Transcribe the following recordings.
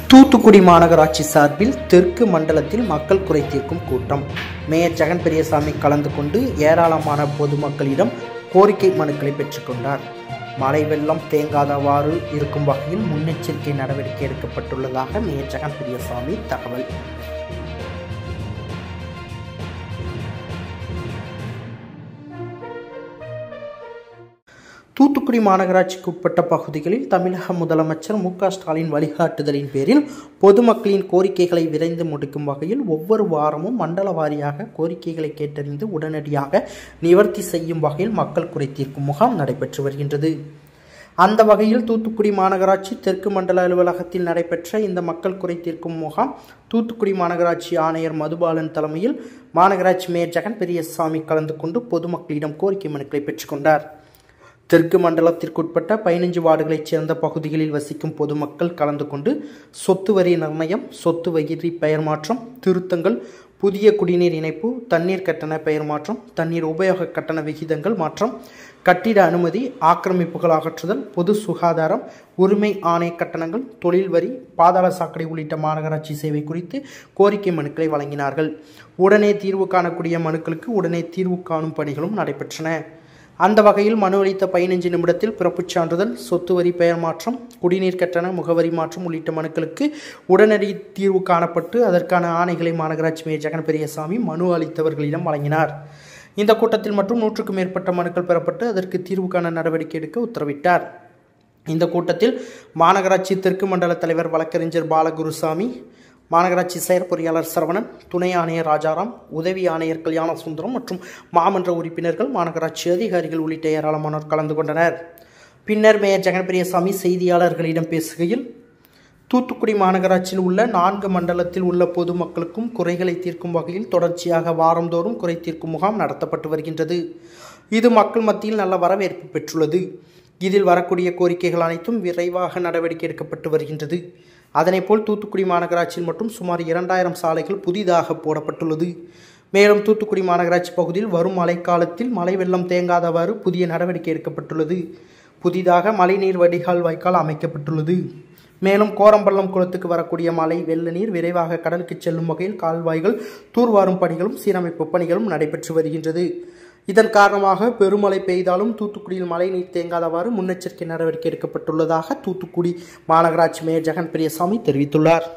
தூத்துக்குடி மாநகராட்சி சார்பில் தெற்கு மண்டலத்தில் மக்கள் குறை தீர்க்கும் கூட்டம். மேயர் ஜெகன் பெரியசாமி கலந்து கொண்டு ஏராளமான பொதுமக்களிடம் கோரிக்கை மனுக்களை பெற்றுக்கொண்டார். மழை வெள்ளம் தேங்காதவாறு இருக்கும் வகையில் முன்னெச்சரிக்கை நடவடிக்கை எடுக்கப்பட்டுள்ளதாக மேயர் ஜெகன் பெரியசாமி தகவல். தூத்துக்குடி மாநகராட்சிக்கு உட்பட்ட பகுதிகளில் தமிழக முதலமைச்சர் மு.க. ஸ்டாலின் வழிகாட்டுதலின் பேரில் பொதுமக்களின் கோரிக்கைகளை விரைந்து முடிக்கும் வகையில் ஒவ்வொரு வாரமும் மண்டல வாரியாக கோரிக்கைகளை கேட்டறிந்து உடனடியாக நிவர்த்தி செய்யும் வகையில் மக்கள் குறை தீர்க்கும் முகாம் நடைபெற்று வருகின்றது. அந்த வகையில் தூத்துக்குடி மாநகராட்சி தெற்கு மண்டல அலுவலகத்தில் நடைபெற்ற இந்த மக்கள் குறை தீர்க்கும் முகாம் தூத்துக்குடி மாநகராட்சி ஆணையர் மதுபாலன் தலைமையில் மாநகராட்சி மேயர் ஜெகன் பெரியசாமி கலந்து கொண்டு பொதுமக்களிடம் கோரிக்கை மனுக்களை பெற்றுக்கொண்டார். தெற்கு மண்டலத்திற்குட்பட்ட 15 வார்டுகளைச் சேர்ந்த பகுதிகளில் வசிக்கும் பொதுமக்கள் கலந்து கொண்டு சொத்து வரி நிர்ணயம், சொத்து வரி பெயர் மாற்றம், திருத்தங்கள், புதிய குடிநீர் இணைப்பு, தண்ணீர் கட்டண பெயர் மாற்றம், தண்ணீர் உபயோக கட்டண விகிதங்கள் மாற்றம், கட்டிட அனுமதி, ஆக்கிரமிப்புகள் அகற்றுதல், பொது சுகாதாரம், உரிமை ஆணைய கட்டணங்கள், தொழில் வரி, பாதாள சாக்கடை உள்ளிட்ட மாநகராட்சி சேவை குறித்து கோரிக்கை மனுக்களை வழங்கினார்கள். உடனே தீர்வு காணக்கூடிய மனுக்களுக்கு உடனே தீர்வு காணும் பணிகளும் நடைபெற்றன. அந்த வகையில் மனு அளித்த 15 நிமிடத்தில் பிறப்புச் சான்றிதழ், சொத்து வரி பெயர் மாற்றம், குடிநீர் கட்டண முகவரி மாற்றம் உள்ளிட்ட மனுக்களுக்கு உடனடி தீர்வு காணப்பட்டு அதற்கான ஆணைகளை மாநகராட்சி மேயர் ஜெகன் பெரியசாமி மனு அளித்தவர்களிடம் வழங்கினார். இந்த கூட்டத்தில் மற்றும் 100க்கும் மேற்பட்ட மனுக்கள் பெறப்பட்டு அதற்கு தீர்வு காண நடவடிக்கை எடுக்க உத்தரவிட்டார். இந்த கூட்டத்தில் மாநகராட்சி தெற்கு மண்டல தலைவர் வழக்கறிஞர் பாலகுருசாமி, மாநகராட்சி செயற் பொறியாளர் சரவணன், துணை ஆணையர் ராஜாராம், உதவி ஆணையர் கல்யாண சுந்தரம் மற்றும் மாமன்ற உறுப்பினர்கள், மாநகராட்சி அதிகாரிகள் உள்ளிட்ட ஏராளமானோர் கலந்து கொண்டனர். பின்னர் மேயர் ஜெகன் பெரியசாமி செய்தியாளர்களிடம் பேசுகையில், தூத்துக்குடி மாநகராட்சியில் உள்ள 4 மண்டலத்தில் உள்ள பொதுமக்களுக்கும் குறைகளை தீர்க்கும் வகையில் தொடர்ச்சியாக வாரந்தோறும் குறை தீர்க்கும் முகாம் நடத்தப்பட்டு வருகின்றது. இது மக்கள் மத்தியில் நல்ல வரவேற்பு பெற்றுள்ளது. இதில் வரக்கூடிய கோரிக்கைகள் அனைத்தும் விரைவாக நடவடிக்கை எடுக்கப்பட்டு வருகின்றது. அதனைப்போல் தூத்துக்குடி மாநகராட்சியில் மட்டும் சுமார் 2000 சாலைகள் புதிதாக போடப்பட்டுள்ளது. மேலும் தூத்துக்குடி மாநகராட்சி பகுதியில் வரும் மழைக்காலத்தில் மழை வெள்ளம் தேங்காதவாறு புதிய நடவடிக்கை எடுக்கப்பட்டுள்ளது. புதிதாக மழைநீர் வடிகால் வாய்க்கால் அமைக்கப்பட்டுள்ளது. மேலும் கோரம்பள்ளம் குளத்துக்கு வரக்கூடிய மழை வெள்ள நீர் விரைவாக கடலுக்கு செல்லும் வகையில் கால்வாய்கள் தூர்வாரும் பணிகளும் சீரமைப்பு பணிகளும் நடைபெற்று வருகின்றது. இதன் காரணமாக பெருமழை பெய்தாலும் தூத்துக்குடியில் மழை நீர் தேங்காதவாறு முன்னெச்சரிக்கை நடவடிக்கை எடுக்கப்பட்டுள்ளதாக தூத்துக்குடி மாநகராட்சி மேயர் ஜெகன் பெரியசாமி தெரிவித்துள்ளார்.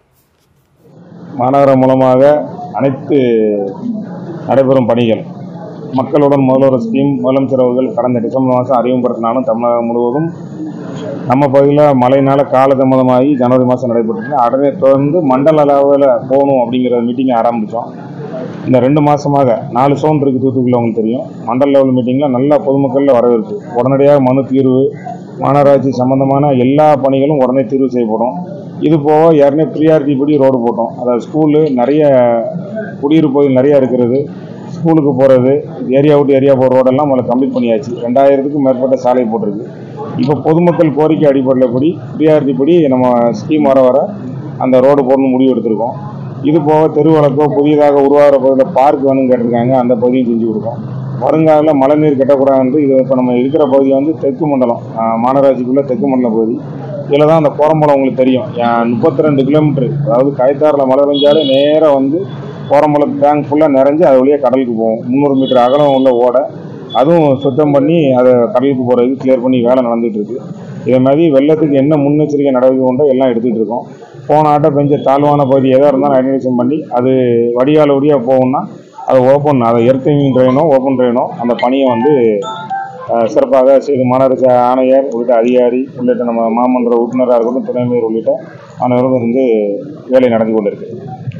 மாநகரம் மூலமாக அனைத்து நடைபெறும் பணிகள் மக்களுடன் முதல்வர் ஸ்கீம் முதலமைச்சர் அவர்கள் கடந்த டிசம்பர் மாதம் அறிமுகப்படுத்தினாலும் தமிழகம் முழுவதும் நம்ம பகுதியில் மழையினால் காலதாமதமாகி ஜனவரி மாதம் நடைபெற்றது. அதனை தொடர்ந்து மண்டல அளவில் போகணும் அப்படிங்கிற மீட்டிங்கை ஆரம்பித்தோம். இந்த 2 மாதமாக 4 சோன் இருக்குது தூத்துக்குடியில், உங்களுக்கு தெரியும். மண்டல லெவல் மீட்டிங்கில் நல்ல பொதுமக்களில் வரவேற்பு, உடனடியாக மனு தீர்வு, மாநகராட்சி சம்பந்தமான எல்லா பணிகளும் உடனே தீர்வு செய்யப்படும். இது போக ஏற்கனவே ப்ரியாரிட்டி படி ரோடு போட்டோம். அதாவது ஸ்கூலு நிறைய குடியிருப்புகள் நிறையா இருக்கிறது, ஸ்கூலுக்கு போகிறது, ஏரியா விட்டு ஏரியா போகிற ரோடெல்லாம் முதல்ல கம்ப்ளீட் பண்ணியாச்சு. 2000க்கும் மேற்பட்ட சாலை போட்டிருக்கு. இப்போ பொதுமக்கள் கோரிக்கை அடிப்படையில் படி ப்ரியாரிட்டி படி நம்ம ஸ்கீம் வர அந்த ரோடு போடணும்னு முடிவு எடுத்திருக்கோம். இது போக தெருவழக்கோ புதியதாக உருவாகிற பகுதியில் பார்க் வேணும்னு கேட்டிருக்காங்க, அந்த பகுதியும் செஞ்சு கொடுக்கும். வருங்காலில் மழை நீர் கட்டக்கூடாது. இது இப்போ நம்ம இருக்கிற பகுதி வந்து தெற்கு மண்டலம், மாநகராட்சிக்குள்ளே தெற்கு மண்டல பகுதி. இதில் தான் அந்த கோரம்பலம் உங்களுக்கு தெரியும், 32 கிலோமீட்டர். அதாவது கயத்தாரில் மழை பெஞ்சாலே நேராக வந்து கோரம்பலம் டேங்க் ஃபுல்லாக நிறைஞ்சு அது வழியாக கடலுக்கு போகும். 300 மீட்டர் அகலம் உள்ள ஓடை, அதுவும் சுத்தம் பண்ணி அதை கடலுக்கு போகிறதுக்கு கிளியர் பண்ணி வேலை நடந்துகிட்டு இருக்குது. இதே மாதிரி வெள்ளத்துக்கு என்ன முன்னெச்சரிக்கை நடவடிக்கை கொண்டோ எல்லாம் எடுத்துகிட்டு இருக்கோம். போன ஆட்டம் பெஞ்ச தாழ்வான பகுதி எதாக இருந்தாலும் ஐடென்டிஃபிகேஷன் பண்ணி அது வடிகால் வழியாக போகணும்னா அதை அதை எர்த்திங் ட்ரெயினோ ஓப்பன் ட்ரெயினோ அந்த பணியை வந்து சிறப்பாக செய்து மாநகராட்சி ஆணையர் உள்ளிட்ட அதிகாரி உள்ளிட்ட நம்ம மாமன்ற உறுப்பினராக இருக்கட்டும், துணை மேயர் உள்ளிட்ட அனைவரும் வந்து வேலை நடந்து கொண்டிருக்கு.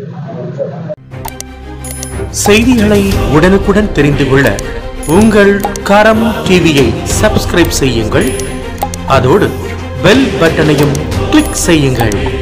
செய்திகளை உடனுக்குடன் தெரிந்து கொள்ள உங்கள் கரம் டிவியை சப்ஸ்கிரைப் செய்யுங்கள். அதோடு பெல் பட்டனையும் கிளிக் செய்யுங்கள்.